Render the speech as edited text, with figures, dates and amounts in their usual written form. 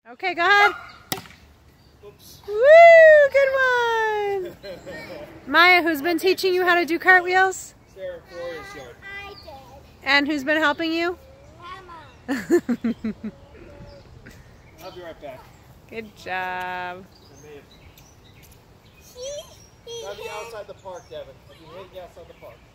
Okay, go ahead. Oops. Woo! Good one. Maya, who's been teaching you how to do cartwheels? Sarah Flores' yard. I did. And who's been helping you? Mama. I'll be right back. Good job. Gotta be outside the park, Devin. I'll be heading outside the park.